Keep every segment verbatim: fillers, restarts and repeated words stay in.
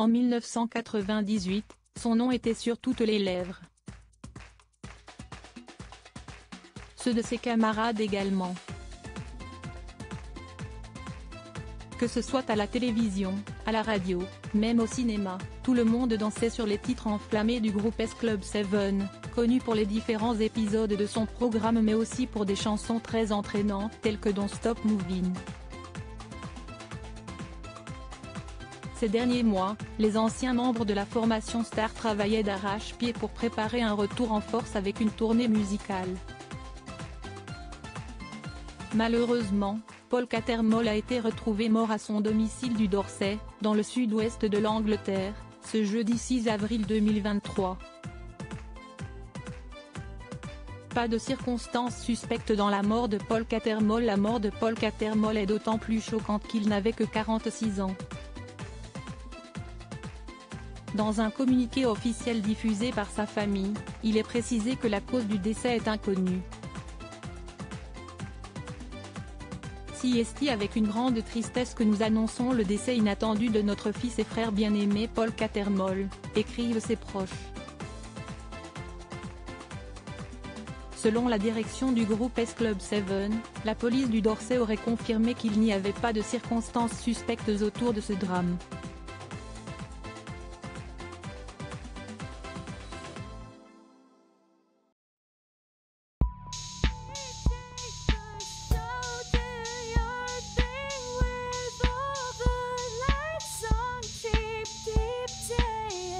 En mille neuf cent quatre-vingt-dix-huit, son nom était sur toutes les lèvres. Ceux de ses camarades également. Que ce soit à la télévision, à la radio, même au cinéma, tout le monde dansait sur les titres enflammés du groupe S Club sept, connu pour les différents épisodes de son programme mais aussi pour des chansons très entraînantes telles que Don't Stop Movin'. Ces derniers mois, les anciens membres de la formation Star travaillaient d'arrache-pied pour préparer un retour en force avec une tournée musicale. Malheureusement, Paul Cattermole a été retrouvé mort à son domicile du Dorset, dans le sud-ouest de l'Angleterre, ce jeudi six avril deux mille vingt-trois. Pas de circonstances suspectes dans la mort de Paul Cattermole. La mort de Paul Cattermole est d'autant plus choquante qu'il n'avait que quarante-six ans. Dans un communiqué officiel diffusé par sa famille, il est précisé que la cause du décès est inconnue. C'est avec une grande tristesse que nous annonçons le décès inattendu de notre fils et frère bien-aimé Paul Cattermole, écrivent ses proches. Selon la direction du groupe S Club sept, la police du Dorset aurait confirmé qu'il n'y avait pas de circonstances suspectes autour de ce drame.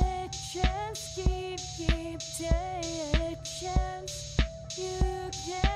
Keep, keep, take a chance. You can